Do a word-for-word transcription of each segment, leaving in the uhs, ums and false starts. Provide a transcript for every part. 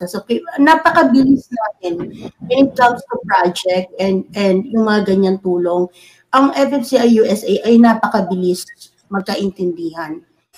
So, okay, napakabilis natin when it comes to project and and yung mga ganyan tulong. Ang F F C I U S A ay napakabilis magkaintindihan.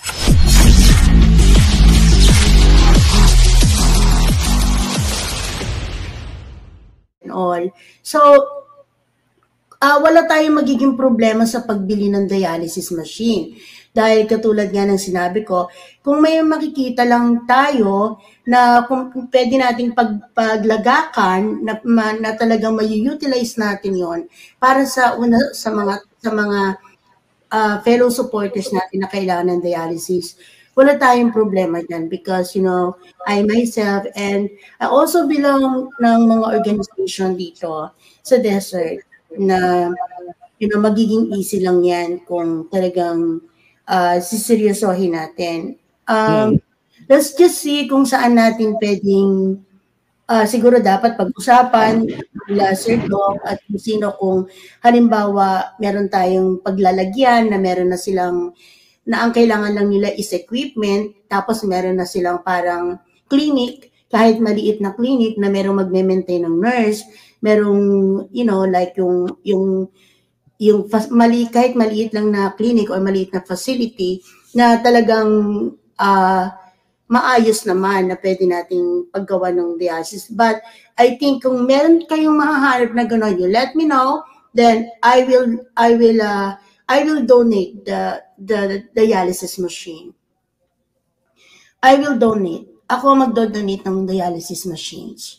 All. So, uh, wala tayong magiging problema sa pagbili ng dialysis machine. Dahil katulad nga ng sinabi ko, kung may makikita lang tayo na kung pwede nating pag, paglagakan na, na talagang may-utilize natin yon para sa una sa mga sa mga uh, fellow supporters natin na kailangan ng dialysis, wala tayong problema dyan because, you know, I myself and I also belong ng mga organization dito sa desert na, you know, magiging easy lang yan kung talagang uh, siseryosohin natin. Um, hmm. Let's just see kung saan natin pwedeng uh, siguro dapat pag-usapan nila Sir Doc at kung sino kung halimbawa meron tayong paglalagyan na meron na silang na ang kailangan lang nila is equipment, tapos meron na silang parang clinic, kahit maliit na clinic na merong magme-maintain ng nurse, merong, you know, like yung, yung, yung mali, kahit maliit lang na clinic or maliit na facility na talagang uh, maayos naman na pwede nating paggawa ng dialysis. But I think kung meron kayong mahahanap na gano'n, you let me know, then I will, I will, uh, I will donate the, the the dialysis machine. I will donate. Ako magdo-donate ng dialysis machines.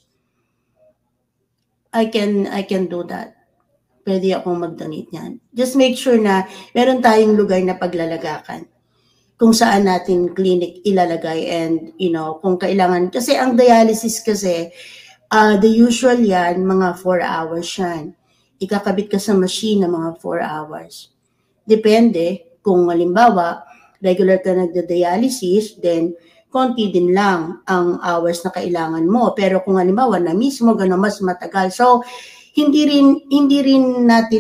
I can I can do that. Pwede akong mag-donate niyan. Just make sure na meron tayong lugar na paglalagakan kung saan natin clinic ilalagay and, you know, kung kailangan. Kasi ang dialysis kasi, uh, the usual yan, mga four hours yan. Ikakabit ka sa machine na mga four hours. Depende kung halimbawa regular ka nagda-dialysis, then konti din lang ang hours na kailangan mo. Pero kung halimbawa na mismo gano'n mas matagal. So hindi rin hindi rin natin,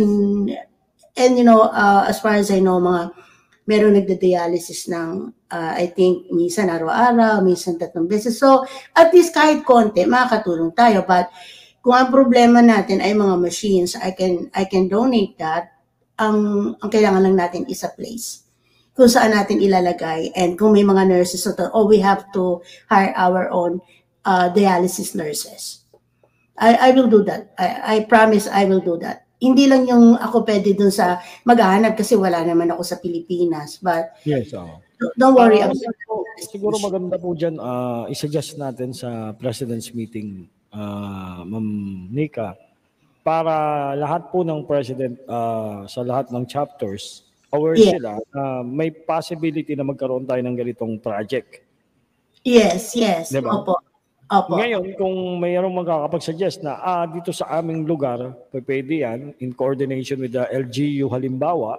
and you know, uh, as far as I know, mga meron nagda-dialysis ng uh, I think minsan araw-araw, minsan tatlong beses. So at least kahit konti makakatulong tayo. But kung ang problema natin ay mga machines, I can I can donate that. Ang, ang kailangan lang natin is a place kung saan natin ilalagay, and kung may mga nurses, so to, oh, we have to hire our own uh, dialysis nurses. I, I will do that. I, I promise I will do that. Hindi lang yung ako pwede dun sa maghahanap kasi wala naman ako sa Pilipinas. But yes, oh. don't worry. Uh, siguro, siguro maganda po dyan, uh, isuggest natin sa President's meeting, uh, Ma'am Nika, para lahat po ng president uh, sa lahat ng chapters aware yeah. sila na uh, may possibility na magkaroon tayo ng ganitong project. Yes, yes. Diba? Opo. Opo. Ngayon, kung mayroong magkakapag-suggest na ah, dito sa aming lugar, pwede yan, in coordination with the L G U halimbawa,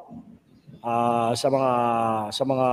uh, sa mga sa mga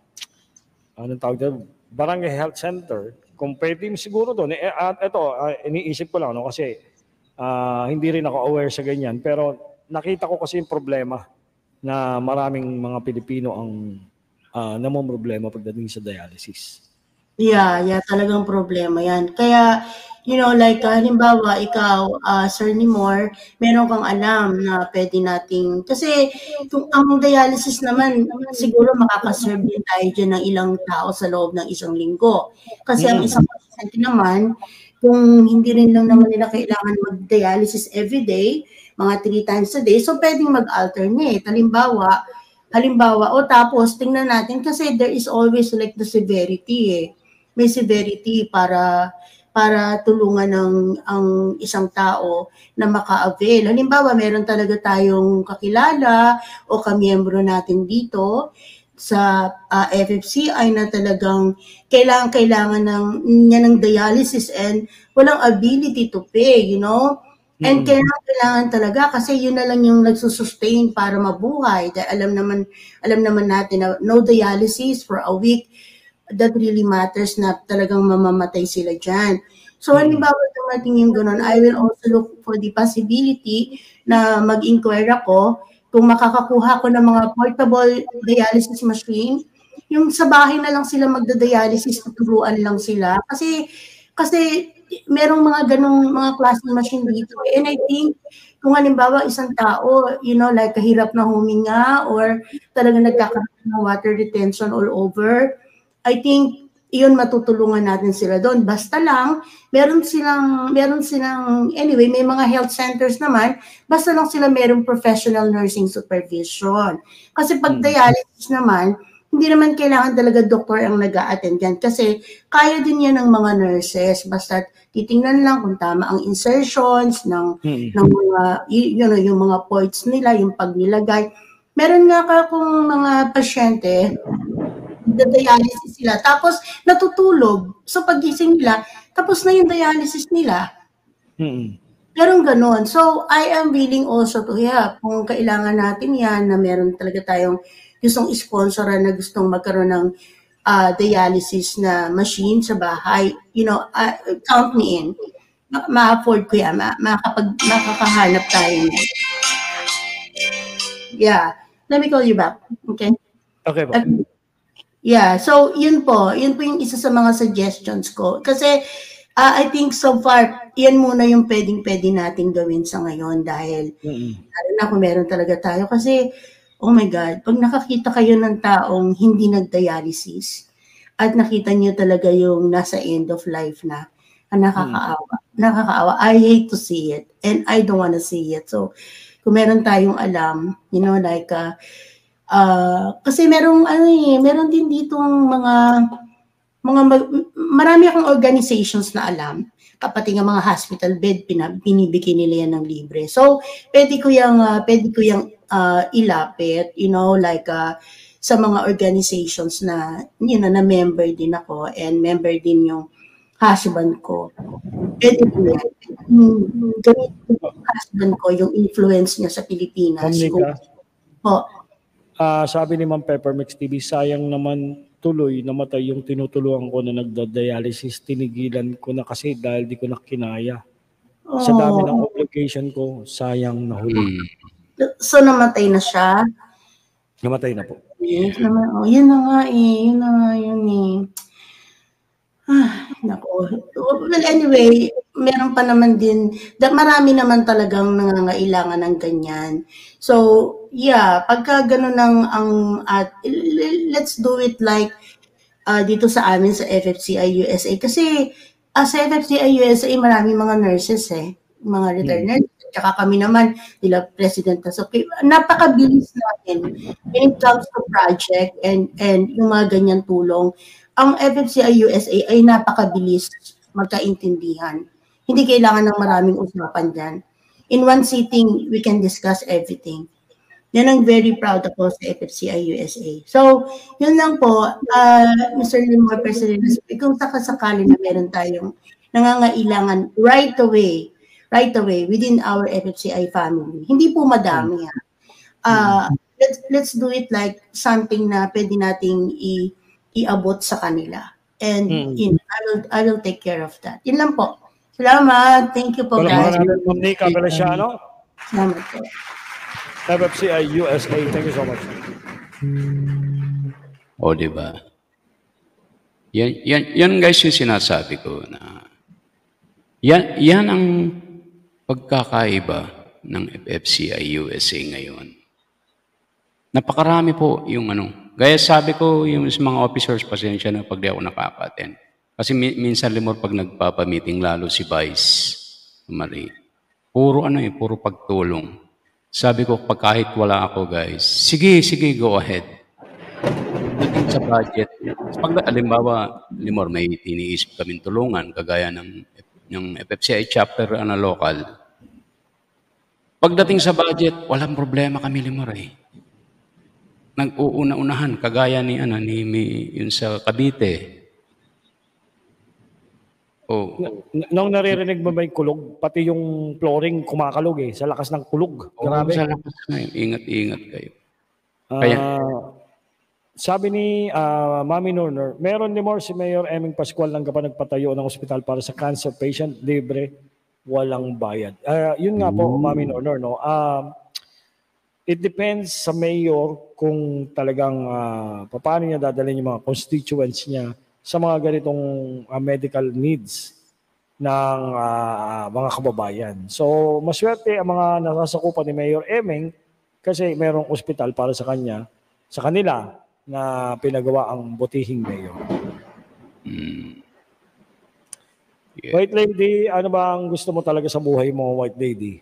anong tawag dito, barangay health center, kung pwede siguro doon. Eh, at ito, uh, iniisip ko lang, no, kasi Uh, hindi rin ako aware sa ganyan, pero nakita ko kasi yung problema na maraming mga Pilipino ang uh, namomroblema pagdating sa dialysis. Yeah, yeah, talagang problema yan. Kaya, you know, like, uh, halimbawa, ikaw, uh, Sir Nimor, meron kang alam na pwede nating, kasi kung ang dialysis naman, siguro makakaserve din tayo dyan ng ilang tao sa loob ng isang linggo. Kasi mm. ang isang pasyente naman, kung hindi rin lang naman nila kailangan mag-dialysis everyday, mga three times a day, so pwedeng mag-alternate. Halimbawa, halimbawa, o tapos tingnan natin kasi there is always like the severity eh. May severity para para tulungan ng ang isang tao na maka-avail. Halimbawa, meron talaga tayong kakilala o kamiyembro natin dito sa uh, F F C I na talagang kailangan-kailangan ng, niya ng dialysis and walang ability to pay, you know? And mm-hmm. kailangan-kailangan talaga kasi yun na lang yung nagsusustain para mabuhay. Dahil alam naman, alam naman natin na no dialysis for a week, that really matters na talagang mamamatay sila dyan. So, mm-hmm. halimbawa dumating yung ganun, I will also look for the possibility na mag-inquire ako kung makakakuha ko ng mga portable dialysis machine, yung sa bahay na lang sila magda-dialysis, tuturuan lang sila. Kasi Kasi merong mga ganong mga klaseng machine dito. And I think kung halimbawa isang tao, you know, like kahirap na huminga or talagang nagkakaroon ng water retention all over, I think iyon matutulungan natin sila doon. Basta lang, meron silang, meron silang, anyway, may mga health centers naman, basta lang sila merong professional nursing supervision. Kasi pag dialysis naman, hindi naman kailangan talaga doktor ang nag-a-attend yan kasi kaya din yan ng mga nurses. Basta titingnan lang kung tama ang insertions ng, Mm. ng mga, y- you know, yung mga points nila, yung pagnilagay. Meron nga ka kung mga pasyente, dialysis sila, tapos natutulog. So pagising nila, tapos na yung dialysis nila. Mm. Merong ganon. So, I am willing also to help. Kung kailangan natin yan, na meron talaga tayong gustong sponsoran na gustong magkaroon ng uh, dialysis na machine sa bahay, you know, uh, count me in. Ma- ma-afford ko yan. Ma- makapag- makakahanap tayo niyan. Yeah. Let me call you back. Okay? Okay po. Okay. Yeah. So, yun po. Yun po yung isa sa mga suggestions ko. Kasi, uh, I think so far, yan muna yung pwedeng-pwede natin gawin sa ngayon dahil, Mm. lalo na kung meron talaga tayo. Kasi, oh my God, pag nakakita kayo ng taong hindi nag-dialysis at nakita niyo talaga yung nasa end of life na, ah, nakakaawa. Nakakaawa. I hate to see it and I don't wanna see it. So, kung meron tayong alam, you know, like, uh, uh, kasi merong, ano eh, meron din ditong mga, mga, mag- marami akong organizations na alam, kapati nga mga hospital bed, pinab- binibigay nila yan ng libre. So, pwede ko yung, uh, pwede ko yung uh, ilapit, you know, like uh, sa mga organizations na, you know, na member din ako and member din yung husband ko. Pwede din yan. Hmm, ganito yung husband ko, yung influence niya sa Pilipinas. Ma'am Nika, Po, ah, sabi ni Ma'am Peppermix T V, sayang naman tuloy namatay yung tinutulungan ko na nagda-dialysis. Tinigilan ko na kasi dahil di ko na kinaya. Sa dami ng oh, obligation ko, sayang nahulog. Mm. so namatay na siya. Namatay na po. Yes naman. Oh, yun na nga eh. Yun na nga yun eh. Ah, nako. Well, anyway, meron pa naman din, da, marami naman talagang nangangailangan ng ganyan. So, yeah, pagka ganun ang, ang at let's do it like uh, dito sa amin sa F F C I U S A. Kasi uh, sa F F C I U S A, marami mga nurses eh. Mga retired nurses. Tsaka kami naman, nila President Tasoki. Napakabilis natin when it comes to project and, and yung mga ganyan tulong. Ang F F C I U S A ay napakabilis magkaintindihan. Hindi kailangan ng maraming usapan dyan. In one sitting, we can discuss everything. Yan ang very proud ako sa F F C I U S A. So, yun lang po, uh, Mister Limor, President, kung sakasakali na meron tayong nangangailangan right away, right away within our F F C I family. Hindi po madami. Ha? Uh, let's, let's do it like something na pwede nating i- iabot sa kanila. And Mm. you know, I will I will take care of that. Yun lang po. Salamat. Thank you po, Palakpakan guys. natin, Ma'am Nika Feliciano, Salamat po. F F C I U S A. Thank you so much. O, di ba? Yan, yan, yan guys yung sinasabi ko na yan, yan ang pagkakaiba ng F F C I U S A ngayon. Napakarami po yung ano. Gaya sabi ko, yung mga officers, pasensya na pag di ako nakaka-attend. Kasi mi- minsan limor pag nagpapamiting, lalo si Vice Marie. Puro ano eh, puro pagtulong. Sabi ko, pag kahit wala ako guys, sige, sige, go ahead. Pagdating sa budget, pag alimbawa, limor, may tiniisip kaming tulungan, kagaya ng, ng F F C I chapter ano, local. Pagdating sa budget, walang problema kami limor eh. Nag-uuna-unahan, kagaya ni, ano, ni, ni yun sa Cavite. Oh, N- Nung naririnig mo ba yung kulog, pati yung flooring kumakalog eh, sa lakas ng kulog. oh, Grabe. sa lakas na yun. Ingat-ingat kayo. Ah, Kaya, sabi ni ah, Mami Norner, meron ni more si Mayor Eming Pascual ng pa nagpatayo ng ospital para sa cancer patient, libre, walang bayad. Ah, yun nga po, Mami Norner, no? Ah, it depends sa mayor kung talagang ah, paano niya dadalhin yung mga constituents niya sa mga ganitong ah, medical needs. ng ah, mga kababayan. So, maswerte ang mga nasasakupan ni Mayor Emeng kasi mayroong ospital para sa kanya, sa kanila na pinagawa ang butihing mayor. Mm. Yeah. White lady, ano ba ang gusto mo talaga sa buhay mo, white lady?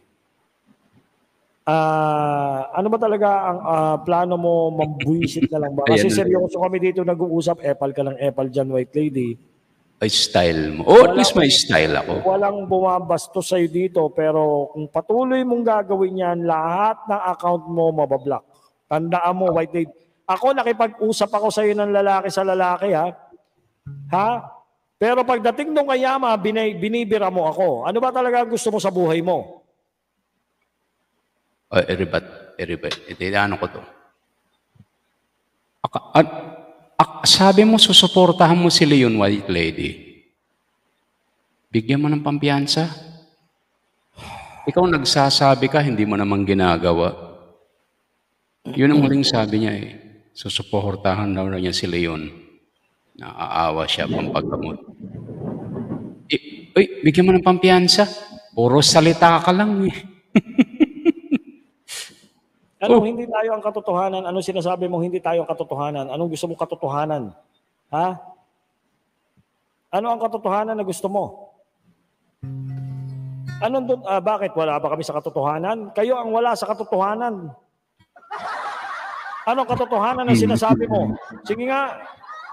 Ah, ano ba talaga ang ah, plano mo, mambuisit na lang ba? Kasi Ayan na. seryoso kami dito nag-uusap, epal ka lang epal dyan, white lady. Ay, style mo. Oh, at least may Walang- style ako. Walang bumabastos sa'yo dito, pero kung patuloy mong gagawin yan, lahat ng account mo mabablock. Tandaan mo, white lady. Ako, nakipag-usap ako sa'yo ng lalaki sa lalaki, ha? Ha? Pero pagdating nung kayama, binay, binibira mo ako. Ano ba talaga ang gusto mo sa buhay mo? Oh, eribat, eribat. Ito, ano ko to? Aka- at, ak- sabi mo, susuportahan mo si Leon, white lady. Bigyan mo ng pampiyansa. Ikaw nagsasabi ka, hindi mo naman ginagawa. Yun ang muling sabi niya eh. Susuportahan daw niya si Leon. Naaawa siya pampagamot. Eh, uy, bigyan mo ng pampiyansa. Puro salita ka lang eh. Ano, Oh. hindi tayo ang katotohanan? Ano sinasabi mo hindi tayo ang katotohanan? Anong gusto mong katotohanan? Ha? Ano ang katotohanan na gusto mo? Anong dun, ah, bakit wala ba kami sa katotohanan? Kayo ang wala sa katotohanan. Anong katotohanan na sinasabi mo? Sige nga.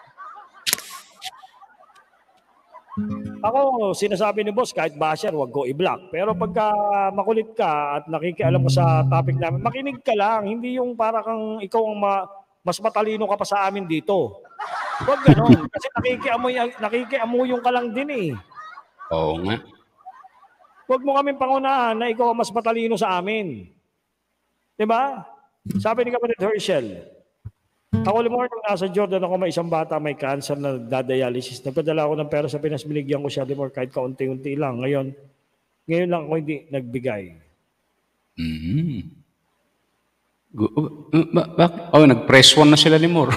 Ako, sinasabi ni boss, kahit basher, wag ko i-block. Pero pagka makulit ka at nakikialam ka sa topic namin, makinig ka lang. Hindi yung para kang ikaw ang ma- mas matalino ka pa sa amin dito. Huwag ganon. Kasi nakikiamoy, nakikiamuyong ka lang din eh. Oo nga. Huwag mo kaming pangunahan na ikaw ang mas matalino sa amin. Diba? Sabi ni Kapatid Herschel, ako limor nung nasa Jordan ako, may isang bata may cancer na dadialysis. Nagpadala ako ng pera sa Pinas, binigyan ko siya limor kahit kaunti-unti lang. Ngayon, ngayon lang ako hindi nagbigay. Mm. Gu- uh, ba- bak- oh, nag-press one na sila ni Mor.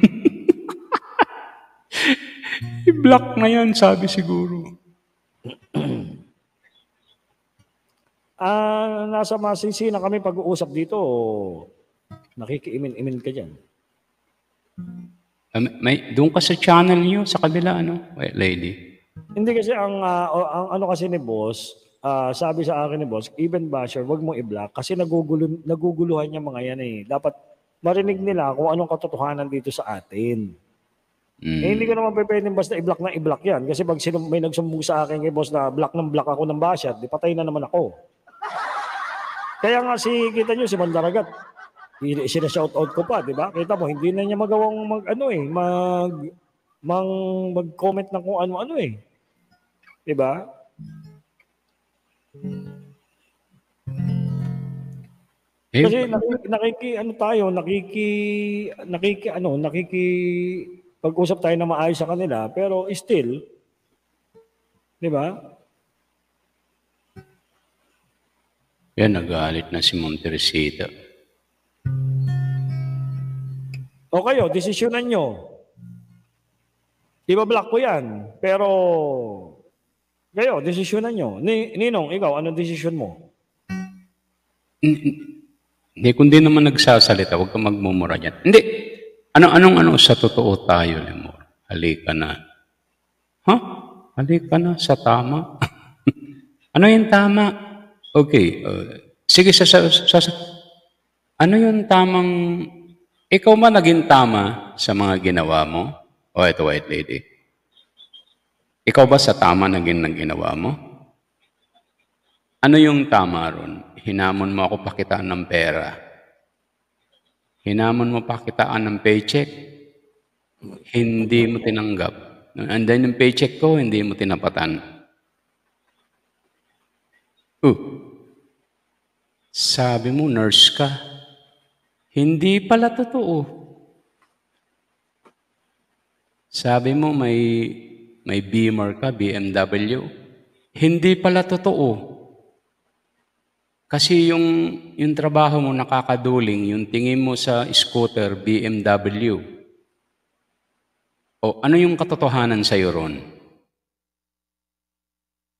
I-block na yan, sabi siguro. Ah, nasa masisina kami pag-uusap dito. Nakikiimin-imin ka dyan. Um, may, doon ka sa channel niyo, sa kabila, ano, white lady. Hindi kasi ang, ah, o- ang ano kasi ni boss, ah, sabi sa akin ni boss, even basher, wag mo i-block kasi nagugulo, naguguluhan yung mga yan eh. Dapat marinig nila kung anong katotohanan dito sa atin. Mm. Eh, hindi ko naman pwedeng basta i-block na i-block yan. Kasi pag sinum- may nagsumbong sa akin kay boss na block ng block ako ng basher, di patay na naman ako. Kaya nga si, kita nyo, si Mandaragat, sinashout-out ko pa, di ba? Kita mo, hindi na niya magawang mag, ano eh, mag, mang, mag-comment ng kung ano-ano eh. Di ba? Eh, Kasi nakiki, nakiki ano tayo, nakiki, nakiki, ano, nakiki, pag-usap tayo na maayos sa kanila, pero still, di ba? yan, nagalit na si Ma'am Teresita. O kayo, desisyonan nyo. Iba-block ko yan. Pero, kayo, desisyonan nyo. Ni, Ninong, ikaw, anong desisyon mo? Hindi, kundi naman nagsasalita, huwag kang magmumura dyan. Hindi, ano-anong ano sa totoo tayo, Lemor. Halika na. Ha? Halika na sa tama. Ano yung tama? Okay. Uh, sige, sa, sa, sa, ano yung tamang, ikaw ba naging tama sa mga ginawa mo? O ito, white lady. Ikaw ba sa tama naging nang ginawa mo? Ano yung tama ron? Hinamon mo ako pakitaan ng pera. Hinamon mo pakitaan ng paycheck. Hindi mo tinanggap. Andan yung paycheck ko, hindi mo tinapatan. Uh, sabi mo, nurse ka. Hindi pala totoo. Sabi mo, may, may Beamer ka, B M W. Hindi pala totoo. Kasi yung, yung trabaho mo nakakaduling, yung tingin mo sa scooter, B M W. O ano yung katotohanan sa'yo ron?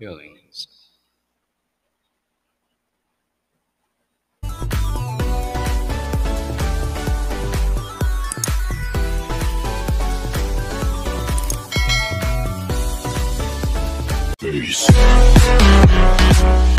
Okay. Peace.